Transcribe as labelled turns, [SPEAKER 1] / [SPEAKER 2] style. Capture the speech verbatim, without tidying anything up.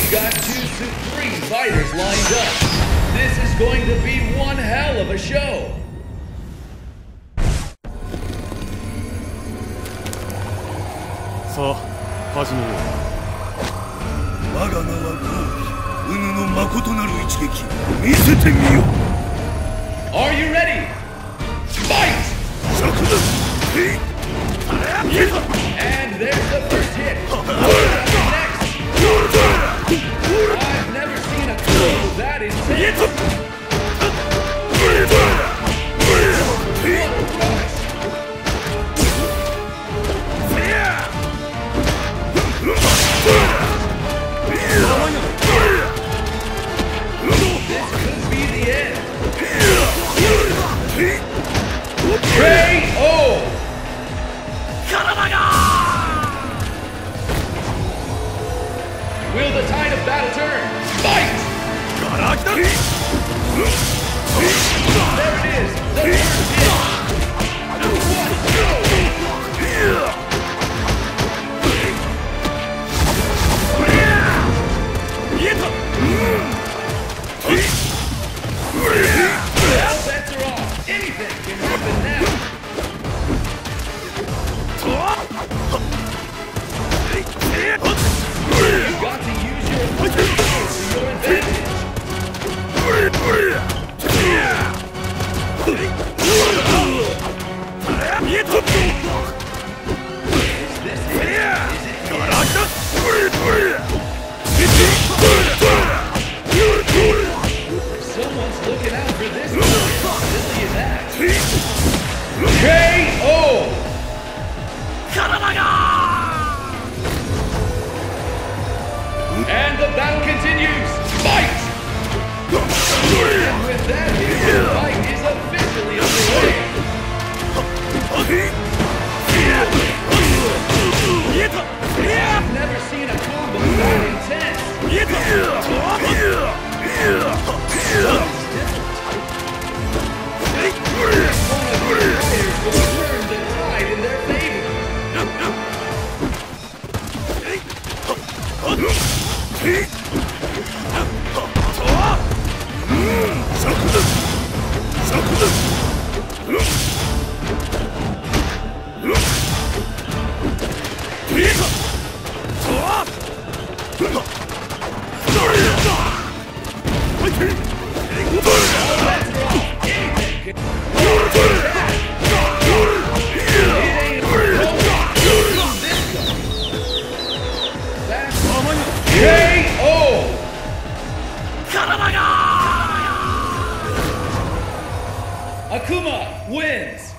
[SPEAKER 1] got two supreme fighters lined up. This is going to be one hell of a show.
[SPEAKER 2] さあ、始めよう。
[SPEAKER 3] 我が名はゴービ、うぬの誠なる一撃、見せてみよう。
[SPEAKER 1] Are you ready? Fight!
[SPEAKER 3] 釈だ。へい。
[SPEAKER 1] And there's the first hit. Next. I've never seen a combo that intense. This could be the end. K O! Will the tide of battle turn? Fight! There it is, the first hit. One, go! All bets are off. Anything can happen now. You've got to use your skills to your advantage. Is this it? Is it Someone's looking out for this one. Silly as that. K O! And the battle continues! Fight! And with that, the fight is officially underway! I've never seen a combo that intense! What is different? One of the players will turn the tide in their favor! K O! Akuma wins!